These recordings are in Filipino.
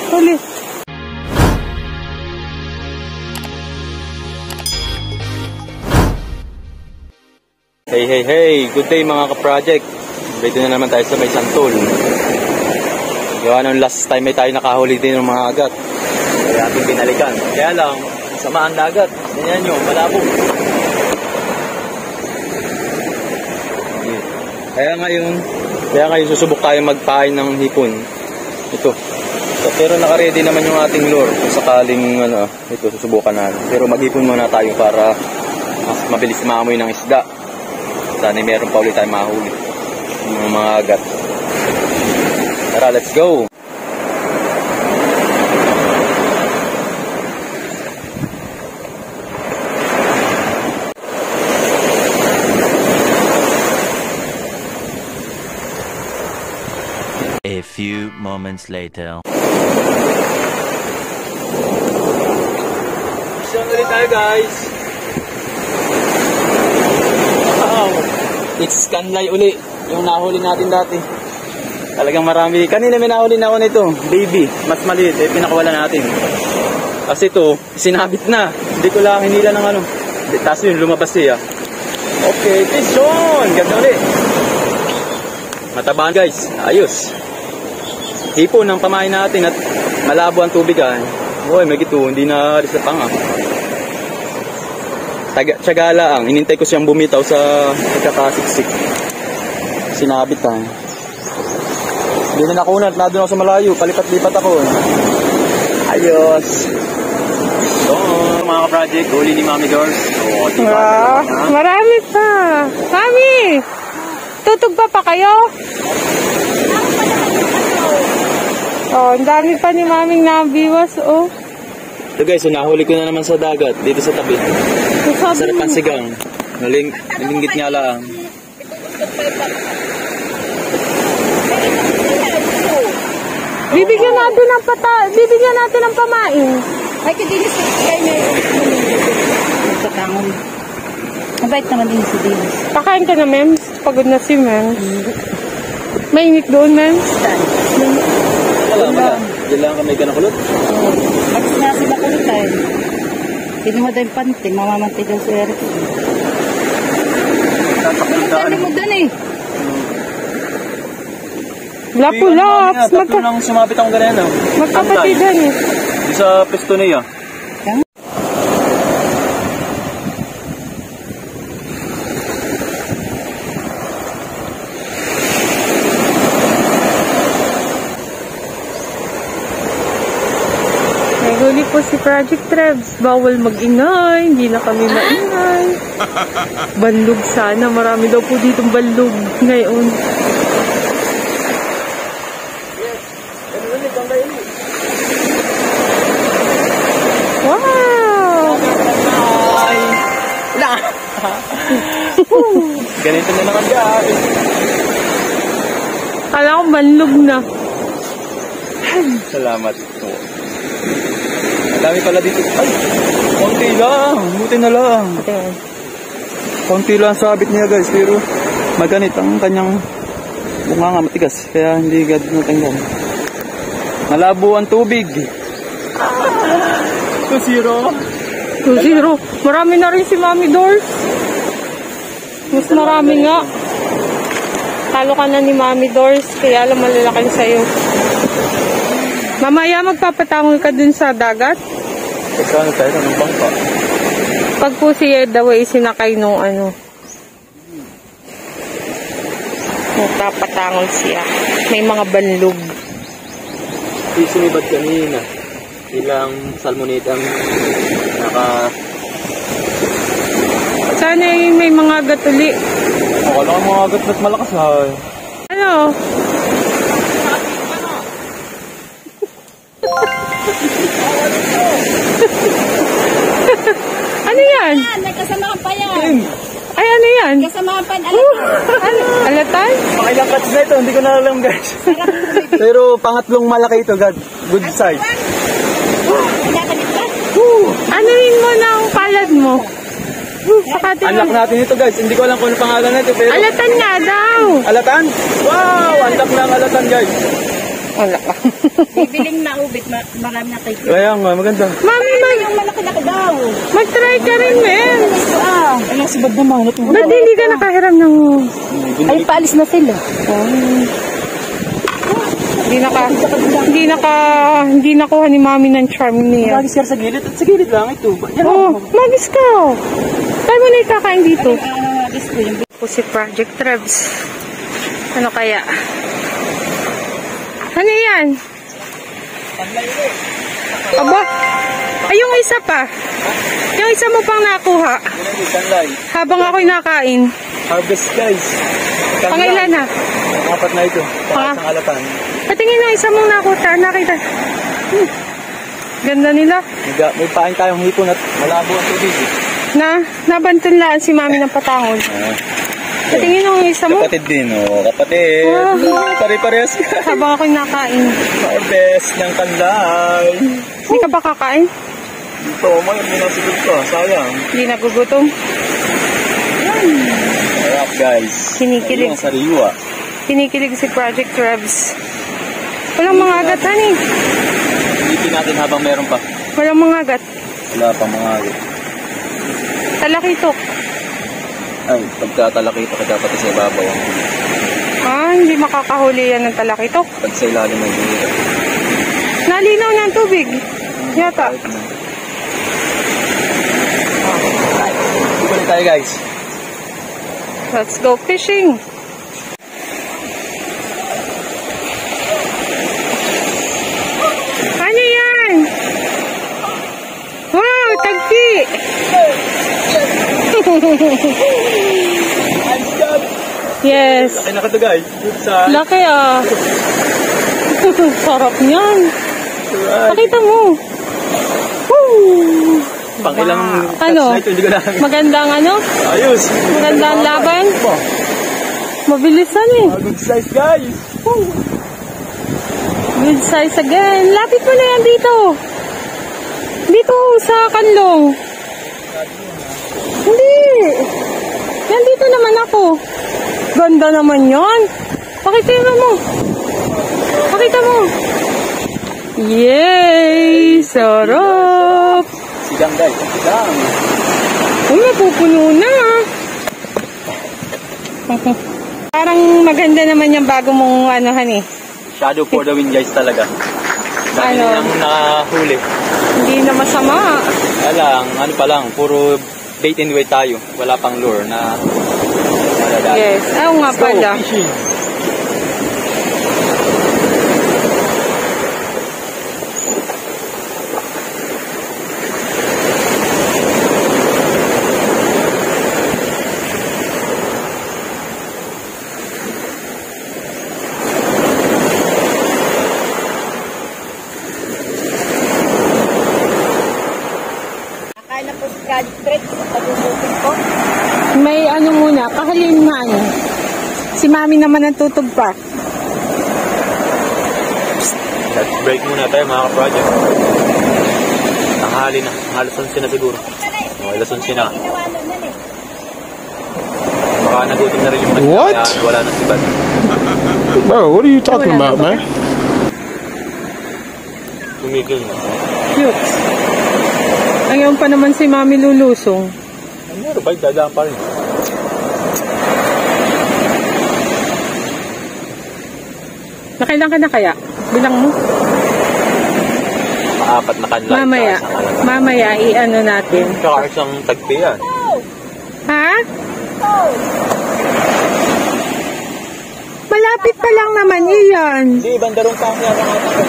Huli. Hey! Good day mga ka-project. Dito na naman tayo sa may Santol. Gawa nung last time ay tayo nakahuli din ng mga agat. Kaya ating binalikan. Kaya lang, samaan na agat. Ganyan nyo, malabo. Kaya ngayon susubok tayo magpain ng hipon. Ito. Pero naka-ready naman yung ating lure. Kung sakaling ito susubukan natin. Pero maghipon muna tayo para mas mabilis maamoy ng isda. Sana meron pa ulit tayong mahuli ng mga agat. Tara, let's go! A few moments later. Mission ulit tayo, guys! Wow! It's Kanlay uli. Yung nahuli natin dati. Talagang marami. Kanina may nahuli na ako nito. Baby. Mas maliit. Pinakawala natin. Kasi ito, sinabit na. Hindi ko lang hinila ng ano. Tapos yun, lumabas siya. Okay, fishon! Ganda ulit. Matabaan guys. Ayos. Hipon ang pamain natin at malabo ang tubig. Uy, may gito. Hindi na alis na panga. Tiyaga lang. Inintay ko siyang bumitaw sa ikakasiksik. Sinabit ha. Hindi na nakunat. Nandun ako sa malayo. Palipat-lipat ako. Ayos. So, mga ka-project, huli ni Mami Doors. So, diba? Wow, marami pa. Mami! Tutog pa kayo? Oh, ang dami pa ni Maming nabiwas, oh. Ito guys, so nahuli ko na naman sa dagat, dito sa tabi. Sarap ang sigang. Nalinggit nga lang. Bibigyan natin ng pamain. Ay, kadilis kayo na yung katangon. Mabait naman din si Dilis. Pakain ka na, Mems. Pagod na si Mems. Mainit doon, Mems. Wala. Diyan lang kami kanakulot. Bakit na sila kulit tayo? Kinuha daw yung pante, mamamantay daw si Eric. Ano mo doon eh? Lapu-laps. Tatlo nang sumapit akong ganyan. Magkapatidan eh. Di sa pesto niya. Huli po si Project Trebs. Bawal mag-ingay. Hindi na kami maingay. Bandog sana. Marami daw po ditong bandog ngayon. Wow! Ganito na naman guys. Kala ko bandog na. Salamat. Ang dami pala dito. Ay! Konti lang. Buti na lang. Konti lang sabit niya guys. Pero maganit ang kanyang bunganga matigas. Kaya hindi agad natanggal. Malabo ang tubig. 2-0. 2-0. Marami na rin si Mami Doors. Mas marami nga. Talo ka na ni Mami Doors. Kaya alam malalaki sa'yo. Mamaya magpapatangol ka dun sa dagat? Saan tayo? Anong bangka? Pag po si Eda way sinakay nung magpapatangol siya. May mga banlog. Sinibad kanina. Ilang salmonita ang Sana may mga gatuli. Wala kang mga agat na't malakas ha. Ano? Ano yan? May kasamahan pa yan. Ay, ano yan? Kasamahan pa yan. Alatan? Pakilang catch na ito, hindi ko na alam guys. Pero pangatlong malaki ito, God. Good size. Anuin mo na ang palad mo. Unlock natin ito guys. Hindi ko alam kung ano pangalan nito. Pero... Alatan nga daw. Alatan? Wow! Unlock na ang alatan guys. Wala pa. Bibiling na ubit, marami na kayo. Kaya nga, maganda. Mami, Yung malaki-laki daw. mag-try ka rin, men. Ano, si Bad naman. Ba't hindi ka nakahiram ng... Ay, paalis na sila. Hindi nakuha ni Mami ng charm niya. Magis ka sa gilid at sa gilid lang ito. Magis ka. Tayo mo na ikakain dito. Gusto yung Po si Project Trebs. Ano kaya? Ano yan? Aba? Ay, yung isa pa. Yung isa mo pang nakuha. Habang ako'y nakain. Harvest guys. Pangailan na? Apat na ito. Pangasang alatan. Patingin na isa mong nakuha. Nakita. Ganda nila. May pain tayong hipon at malabo ang tubig. Nabantunlaan si Mami ng patangon. Patingin yung isa mo. Kapatid din, kapatid. Pare-parehas ka. Habang ako'y nakain. Harvest ng kanlay. Hindi ka ba kakain? Ito, may minasigod ka. Sayang. Hindi nagugutom. Sarap guys. Kinikilig. Ayun, sariwa. Kinikilig si Project Trebs. Walang mga agat, honey. Ilipin natin habang meron pa. Walang mga agat. Wala pa mga agat. Talakitok. Ay, pagkatalakita ka dapat sa ibabaw. Hindi makakahuli yan ng talakitok. Pag sa ilalim ng ginita. Nalinaw na ang tubig. Yata. Balik tayo guys. Let's go fishing. Ano yan? Wow, tagpi. Yes. Laki na ka to guys. Laki Sarap niyan. Pakita mo. Woo! Pang ilang Ano? na ito, hindi ko lang. Magandang ano? Ayos. Magandang laban? Mabilisan eh. Good size guys. Good size again. Lapit mo na yan dito. Dito sa kanlong. Hindi. Yan dito naman ako. Ganda naman yan. Pakita mo. Pakita mo. Yay! Sarap! Sigang guys. Sigang. Uy, mapupuno na. Parang maganda naman yung bago mong anuhan eh. Shadow for the wind guys talaga. Dami Ano? nilang nakahuli. Hindi na masama. Ano pa lang, puro bait and wait tayo. Wala pang lure na maladaan. Yes. Oo nga pala. Fishing. Kaya na po si Project Trebs. Pag-ubutin ko. May ano muna, pakalinman. Si Mami naman ang tutog pa. Let's break muna tayo mga ka-project. Tanghali na. Halos 11 na siguro. Halos 11 na. Baka nagutom na rin yung mga What? kaya wala na si Bad. Bro, what are you talking about, man? Tumigil na. Cute. Ngayon pa naman si Mami lulusong. Ano ba? Dadaan pa rin. Nakailan ka na kaya? Bilang mo? Maapat na kanlay. Mamaya i-ano natin. Tsaka isang tagpi yan. Ha? Malapit pa lang naman iyan. Hindi, bandarong pa niya mga tayo.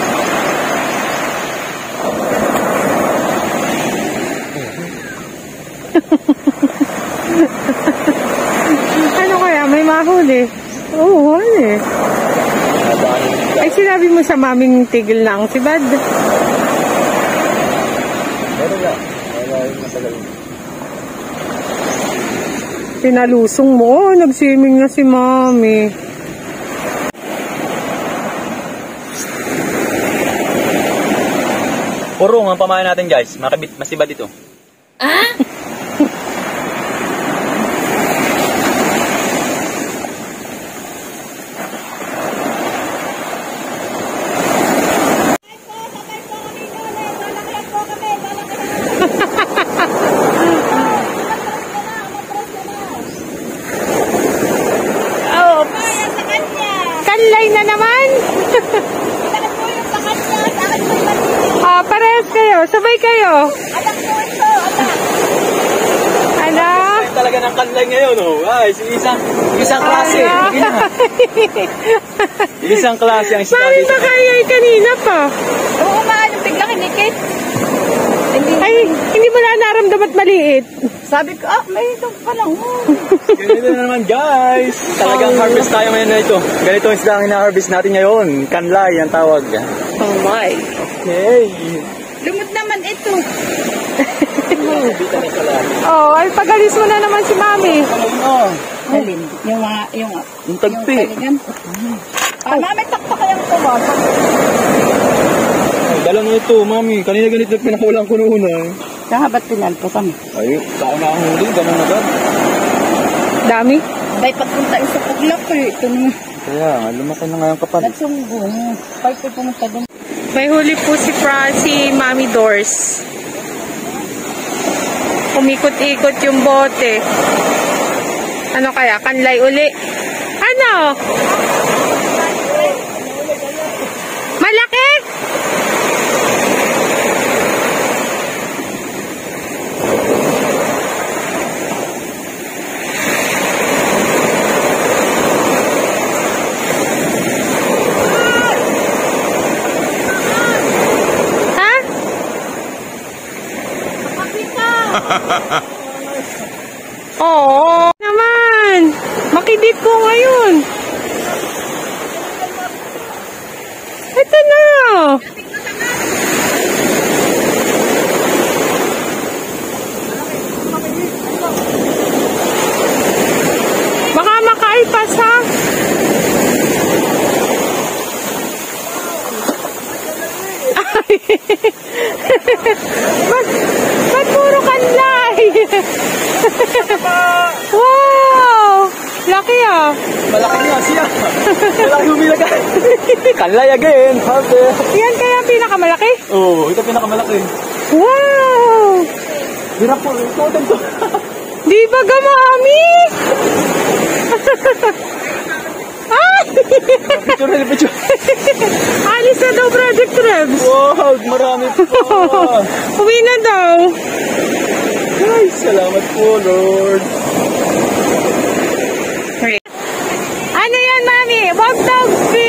Ano kaya? May mahuli? Oo, huli. Ay, sinabi mo sa maming tigil lang si Bad. Meron na. Wala yung masagal. Pinalusong mo. Oh, nag-swimming na si Mami. Purong ang pamain natin guys. Masibad ito. kanlay na naman. Alam ko yung pangat niya. Sa akin po yung Ah, parehas kayo. Sabay kayo. anak ko ito. Anak. Ano? Talaga ng kanlay ngayon, oh. Ay, isang klase. Ano? Isang klase ang Mami, sinabi. baka yay kanina pa. Oo nga, nung bigla kinikit. Ay, hindi mo na naramdaman at maliit. Sabi ko, may itong panahon. Ganito na naman, guys. Talagang harvest tayo ngayon na ito. Ganito ang isda ang hina-harvest natin ngayon. Kanlay ang tawag. Oh my. Okay. Lumot naman ito. Bita na sa lahat. Oh, ay pagalis mo na naman si Mami. Ano? Alin? Yung tagpi. Taligan. Mami, takpa kayang tuwa. Ay, dala na ito, mami. Kanina ganito pinakulang ko noon. Kaya ba't pinalpasan? Ay, saan na ang huli? Ganun na ba? Dami. Bay, pagpunta yung sa paglak eh. Ito naman. Kaya, lumaki na nga yung kapal. Nagsunggo. Bay, pumunta doon. May huli po si Mami Doors. Umikot-ikot yung bote. Ano kaya? Kanlay uli. Ano? Malaki? Oo naman. Makidit ko ngayon. Ito na. Baka makaipas ha. Ba't puro kanlay? Wow! Laki ah. Malaki nga siya. Malaki humilagay. Kanlay again. Harvest. Yan kaya ang pinakamalaki? Oo, ito pinakamalaki. Wow! Hirap po. Ito, ito. Di ba gamami? Ay! Picture. Alis na daw, Project Rebs. Wow, marami po. Uwi na daw. Ay, salamat po, Lord. Ano yan, Mami? Wag daw,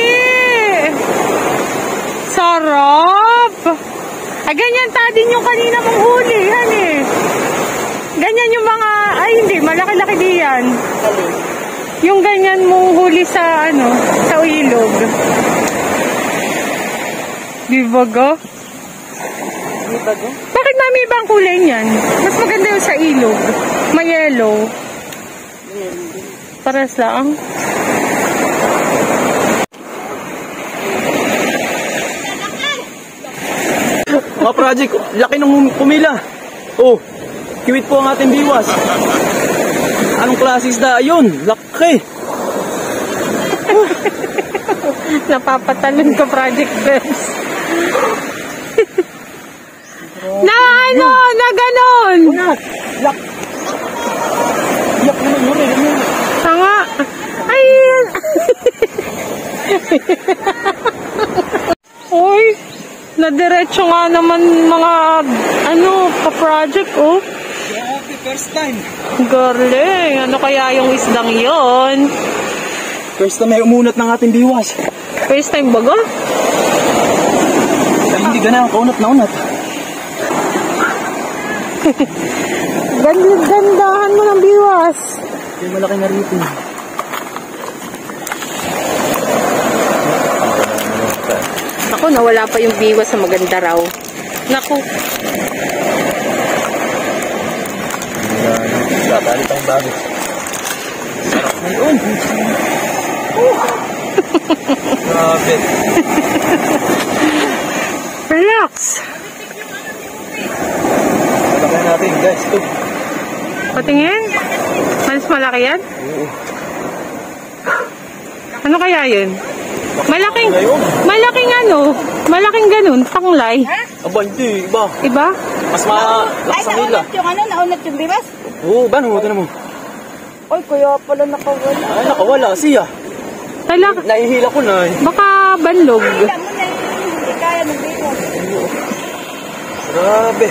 sarap. Ay, ganyan ta din yung kanina mong huli. Yan eh. Ganyan yung mga, ay hindi, malaki-laki diyan. Yung ganyan mong huli sa, sa ilog. Di ba ga? Bakit Mami ibang kulay niyan? Mas maganda yung sa ilog. May yellow. Paras lang. Mga project, laki nung pumila. Oh, kiwit po ang ating biwas. Anong klase isda? Ayun, laki. Napapatalon ka, Project Bebs. Na ganon. Yak naman yun. Tanga. Ay. Uy, nadiretso nga naman mga, pa-project, oh. Grabe, first time. Galing. Ano kaya yung isdang yon? First time may umunat ng ating biwas. First time baga? Ay, hindi ganang kaunat na unat. Gandahan mo ng biwas. Yung malaki na rito. Ako, nawala pa yung biwas sa maganda raw. Naku. Babalik ang bago. Ayun. Grabe. Relax. Malaki natin, guys. Ito. Patingin. Mas malaki yan? Oo. Ano kaya yun? Malaking ganun, panglay. Aba, hindi. Iba. Iba? Mas malakas ang hila. Naunat yung biwas? Oo, ba? Ito naman. Ay, kaya pala nakawala. Ay, nakawala. Siya. Talaga, Nahihila ko na eh. baka banlog. Alam mo na hindi kaya mag-ikot. Grabe.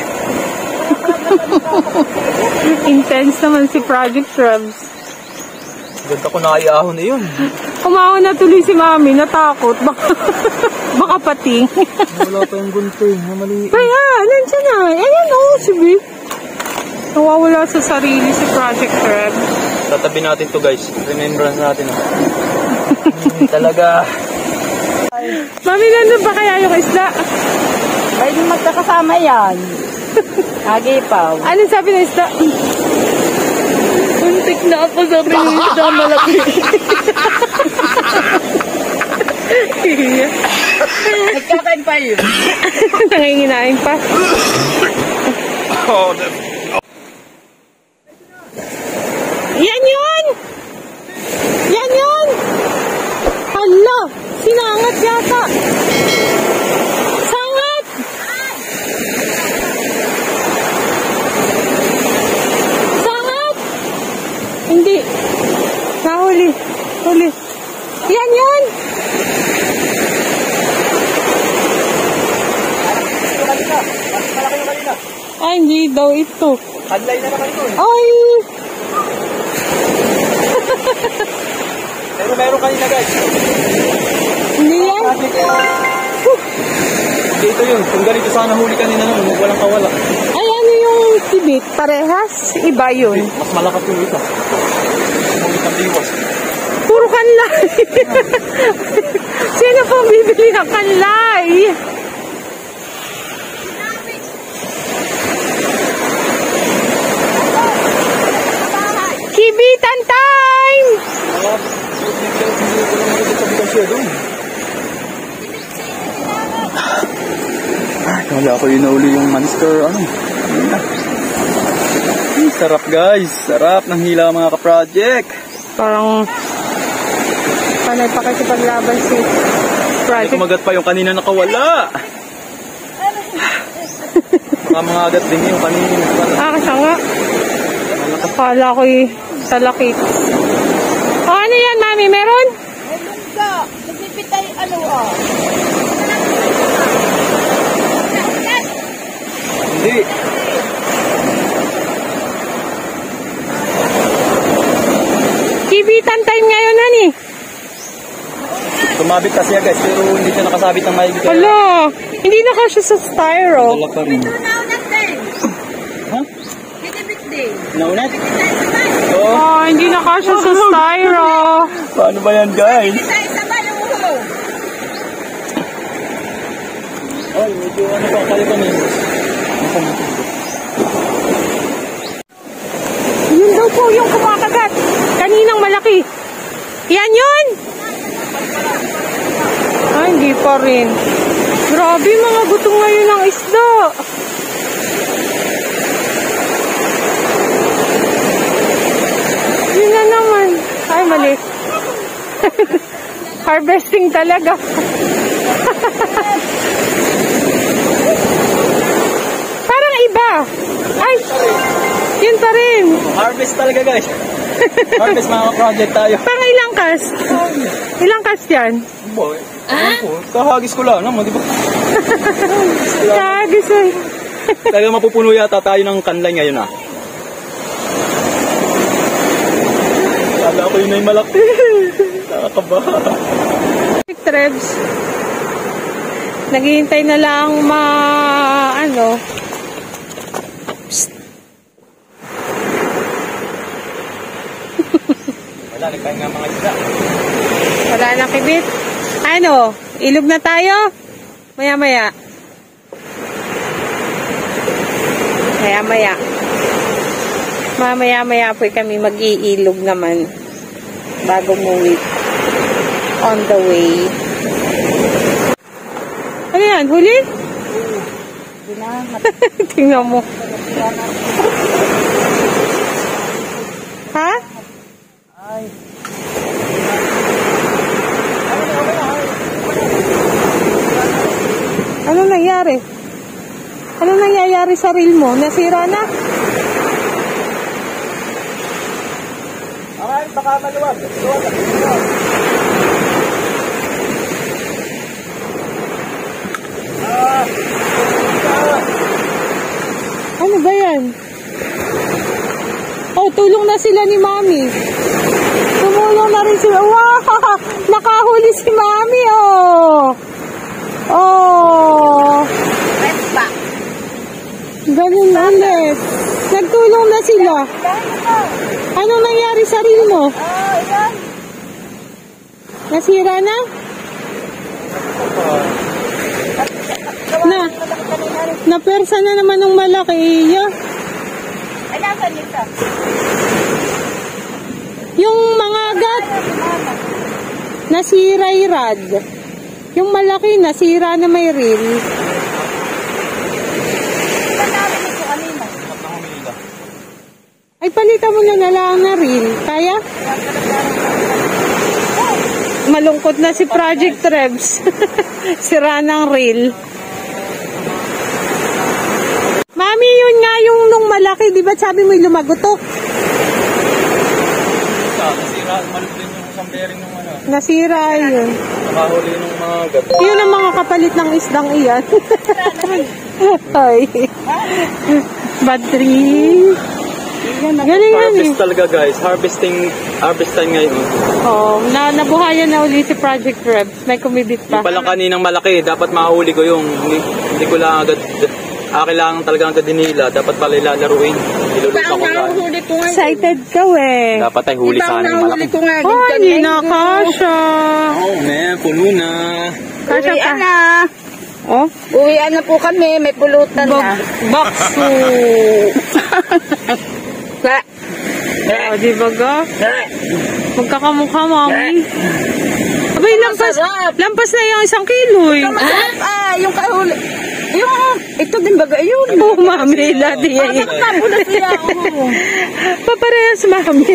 Intense naman si Project Shrubs. Ganda ko naiahon na yun. Kumahon na tuloy si Mami, natakot. Baka pating. Wala pa yung gunting na maliit. Kaya, nandiyan na. Ayan o, si Vic. Nawawala sa sarili si Project Shrubs. Tatabi natin to guys. Remembrance natin. Talaga. Mami, nandun ba kaya yung isda? Pwede magkakasama yan. Agipaw. Ano sabi ng isda? Muntik na ako sa rin isda malaki. Nagkakain pa yun. Nanginginain pa. Yan yun! Yan yun! Hala! Sinangat yata! Sangat! Sangat! Hindi. Nahuli. Huli. Yan yun! Ay, hindi daw ito. Hadlay na naman ito eh. Ay! Pero meron kanina guys. Hindi yan. Dito yun. Kung ganito sana huli kanina nun, walang kawala. Ay, ano yung tibit? Parehas? Iba yun. Mas malakas yung isa. Mulit ang diwas. Puro kanlay. Sino pong bibili ng kanlay? Kibitan time! Kala ko yun na uli yung monster. Ano? Sarap guys. Sarap ng hila mga ka-project. Parang panay pa kasi paglaban si Project. Kumagat pa yung kanina nakawala. Mga agat din yung kanina. Kasanga. Akala ko'y talakit. O, ano yan, Mami? Meron? Ayun ka. Nagbibitay ano ah. Hindi. Kibitan time ngayon, honey. Tumabit kasi guys, pero hindi siya nakasabit ng maigi. Hala, hindi na kasya sa styro. Dala pa rin. Naunat din. Ha? Kitibit din. Naunat? Oo. Oh, hindi na kasya sa styro. Paano ba yan guys? Isa-isa ba yung uho? Ay, medyo ano pa kayo kami. Yun daw po yung kumakagat. Kaninang malaki. Yan yun! Ay, hindi pa rin. Grabe, mga gutong ngayon ng isda. Yun na naman. Ay, mali. Harvesting talaga. Parang iba. Ay, yun pa rin. Harvest talaga guys. Harvest mga ka-project tayo. Pang ilang cast? Ilang cast yan? Boy. Kahagis ko lang naman, di ba? Kahagis eh. Talaga mapupuno yata tayo ng kanlay ngayon ah. Kala ko yun ay malaki. Nakakabaha. Trebs. Naghihintay na lang ano. Wala, nagpahinga mga isda. Wala na kibit. Ano? Ilog na tayo? Maya-maya. Maya-maya. Mamaya-maya po kami mag-iilog naman. Bago umuwi. On the way. Ano yan? Huli? Tingnan mo. Ha? Ano nangyari? Ano nangyayari sa reel mo? Nasira na? Ay, baka maluwag. Luwag. ganun ulit. Nagtulong na sila. Anong nangyari sa reel mo? Nasira na? Napersa na naman ng malaki iya. Ay, nasan nito? Yung mga gat, nasira yung rod. Yung malaki, nasira na may reel. Ay, palitan mo na lang na reel. Kaya? Malungkot na si Project Rebs. Sira ng reel. Mami, yun nga yung nung malaki. Di ba sabi mo yung lumagutok? Nasira, malit din yung isang bearing ng ano. Nasira yun. Nakahuli ng mga gat. Yun ang mga kapalit ng isdang iyan. Ay. Bad tree. Galing yan eh. Harvest talaga guys. Harvest time ngayon. Oo, nabuhayan na uli si Project Rebs. May kumibit pa. Yung palang kaninang malaki, dapat mahuli ko yung hindi ko lang agad kailangan talagang kadinila. Dapat pala ilalaruin. Iluluto ko lang. Excited ka eh. Dapat ay huli sana yung malaki. Oh, hindi na kasha. Oh man, puno na. Kasha ka. na. Oh? Uwian na po kami. May pulutan na. Bakso. Oh, di ba ga? Magkakamukha, mami. Abay, lampas na yung 1 kilo eh. Yung kahuli. Ito din baga yun. Oo, mami. Lati yan. Paparehas, mami.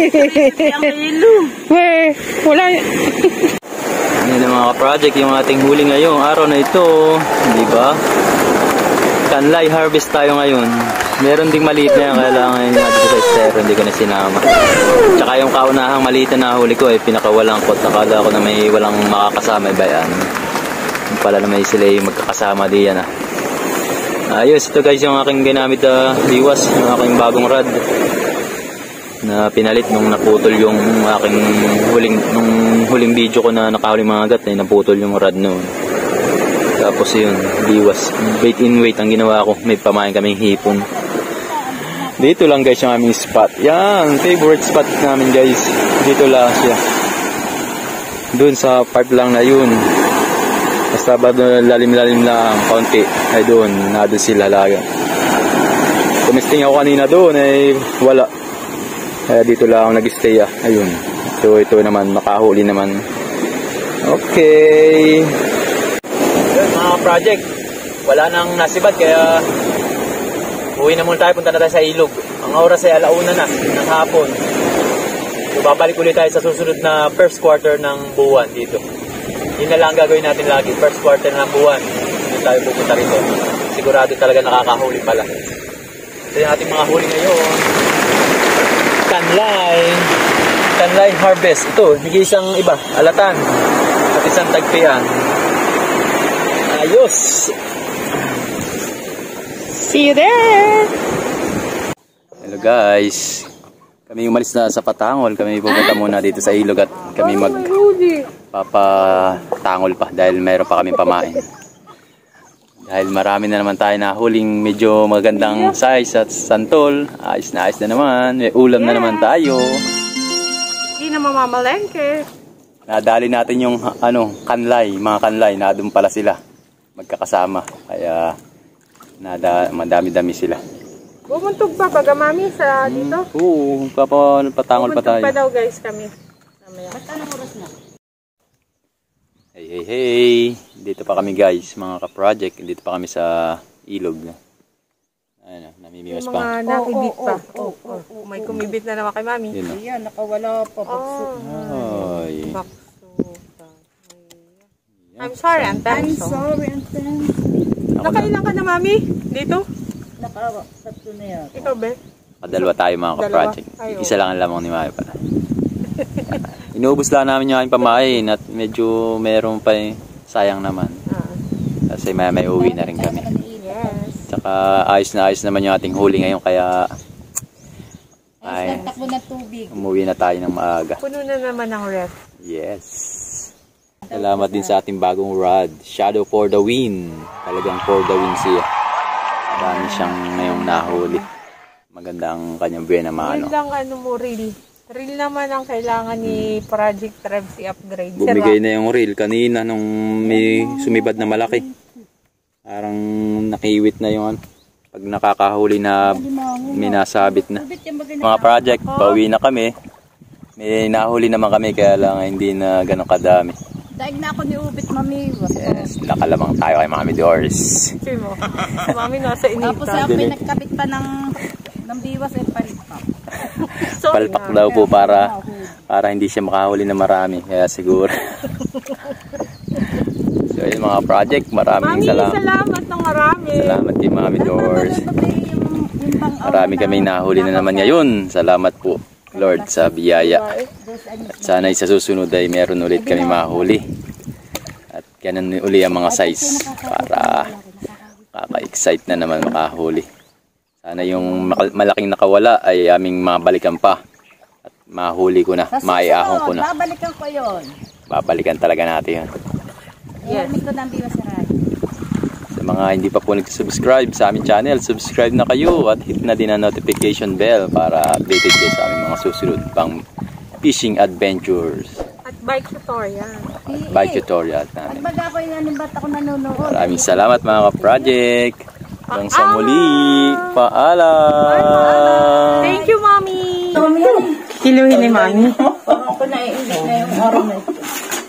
Weh, wala. Ano na mga project yung ating huli ngayong araw na ito. Di ba? Kanlay harvest tayo ngayon. Meron ding maliit na yan. Kailangan nga dito sa estero. Hindi ko na sinama. Tsaka yung kaunahang maliit na nahuli ko ay pinakawalang kot. Nakala ko na may walang makakasama. Bayan. Pala na may sila yung magkakasama diyan ah. Ayos, ito guys yung aking ginamit na liwas, yung aking bagong rod na pinalit nung naputol yung aking huling video ko na nakahuli mga agat eh, naputol yung rod noon. Tapos yun, liwas, bait in weight ang ginawa ko, may pamain kaming hipon. Dito lang guys yung aming spot, yan, favorite spot namin guys, dito lang siya, dun sa part lang na yun. Basta ba lalim-lalim lang, kaunti, ay doon, nandun sila lagi. Tumisting ako kanina doon, ay wala. Kaya dito lang ako nag-stay ah, ayun. So ito naman, makahuli naman. Okay. Yun mga project, wala nang nasibad, kaya uwi na muna tayo, punta na tayo sa ilog. Ang oras ay 1:00 na ng hapon. So babalik ulit tayo sa susunod na first quarter ng buwan dito. Yun na lang gagawin natin lagi. First quarter ng buwan. Hindi tayo pupunta rito. Sigurado talaga nakakahuli pala. So yung ating mga huli ngayon. Kanlay harvest. Ito, higi isang iba. Alatan. At isang tagpian. Ayos! See you there! Hello guys. Kami umalis na sa Patangol. Kami pupunta muna dito sa ilog at kami papatangol pa dahil mayroon pa kami pamain. Dahil marami na naman tayo na huling medyo magandang size at santol. Ayos na naman. May ulam na naman tayo. Hindi na mamamalengke. Nadali natin yung mga kanlay. Nadun pala sila. Magkakasama. Kaya madami-dami sila. Bumuntog pa baga mami sa dito? Oo, patangol pa tayo. Bumuntog pa daw guys kami. Ba't anong oras na? Hey. Dito pa kami guys, mga ka-project. Dito pa kami sa ilog. Ayun, namimiwas pa. Mga nakibit pa. May kumibit na naman kay mami. Ayan, nakawala pa. Ay. I'm sorry, Anton. Nakailan ka na mami? Dito? Nakawala na yan. Ikaw ba? Kadalawa tayo mga ka-project. Isa lang ang lamang ni Maya pala. Inuubos lang namin yung aking pamain at medyo meron pa sayang naman. Kasi may uwi na rin kami. Yes. Tsaka ayos naman yung ating huli ngayon kaya Takbo na tubig. umuwi na tayo ng maaga. Puno na naman ang ref. Yes. Salamat din sa ating bagong rod. Shadow for the win. Talagang for the win siya. Dami siyang ngayong nahuli. Maganda ang kanyang buwan na maano. Yun lang ano mo, reel. Reel naman ang kailangan ni Project Trebs i-upgrade. Bumigay na yung reel kanina nung may sumibad na malaki. Parang nakiwit na yung ano. Pag nakakahuli na may nasabit na. Mga project, pauwi na kami. May nahuli naman kami kaya lang hindi na ganun kadami. Daig na ako ni Ubit, Mami. Yes, nakalamang tayo kay Mami Doors. Sige mo. Mami nasa inita. Tapos ako pinagkabit pa ng biwas ay palpak. Palpak daw po para hindi siya makahuli na marami. Kaya siguro. So yun mga project, maraming salamat. Salamat ng marami. Salamat kay Mami Doors. Marami kami nahuli na naman ngayon. Salamat po Lord sa biyaya. At sana sa susunod ay meron ulit kami mahuli. At ganun uli ang mga size para kaka-excite na naman makahuli. Sana yung malaking nakawala ay aming mabalikan pa. At mahuli ko na, maiahon ko na. Babalikan ko yun. Babalikan talaga natin yan. Yes. Ko ng biwas si Ray. Sa mga hindi pa po nag-subscribe sa aming channel, subscribe na kayo at hit na din ang notification bell para updated kayo sa aming mga susunod pang fishing adventures. At bike tutorial. Bike tutorial namin. At baga ko yung animbat ako nanonood. Maraming salamat mga ka-project. Hanggang sa muli. Paalam. Thank you, Mommy. Mami, Kiluhin ni Mommy. parang ko naiinit na yung araw na ito.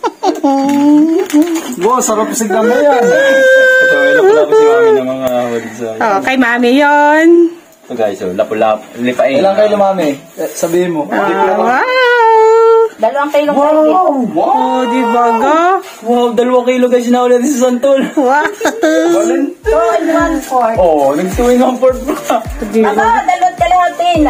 Wow, sarap signan mo yan. Ito, lapu-lapu si Mami ng mga huli sa... Oh, kay Mommy yon. So guys, so lapu-lapu. Lipain. Ilang kayo, Mami? Sabihin mo. Wow. 2 kilong kayo. Oh, di ba ga? Wow, 2 kilo guys na ulit sa Santol. Wow. 2 and 1/4. Oh, nag-2 and 1/4 pa. Aba, 2 kalahati na.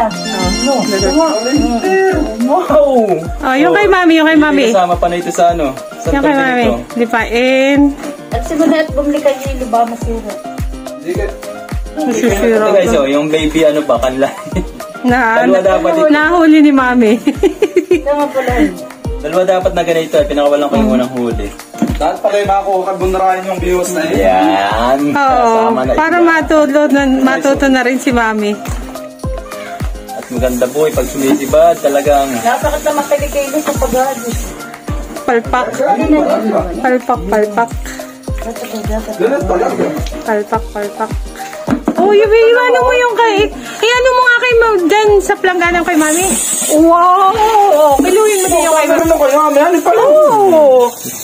Wow. Oh, yung kay Mommy, yung kay Mommy. Kasama pa na ito sa ano? Yung kay Mommy. Lipain. At simula at bumili ka yung iba masira. Masusira Ito guys, oh, yung baby ano pa, kanlay. Dalawa dapat ito. Nahuli ni Mommy. Tama pala yun. 2 dapat na ganito, pinakawalan ko yung unang huli. Dapat pala yung makakabunarahin yung biwas na yun. Yan. Oo, Kasama na para iba. matuto na rin si Mommy. At maganda po, pag sumisibad, talagang Napakit naman kilikili sa pag-aadis. Palpak. Palpak, palpak. Ganun talaga. Palpak, palpak. Oh, yung ano mo yung kay... ano mo nga kay dyan sa plangganang kay Mami. Wow! Piluhin mo din yung kay Mami. Ano kayo, Mami? Ano pala? Oh!